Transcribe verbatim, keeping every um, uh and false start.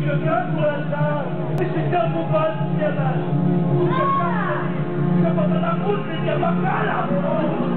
Wala, isipin mo ba siya na? Kapag na musik niya, magkala mo!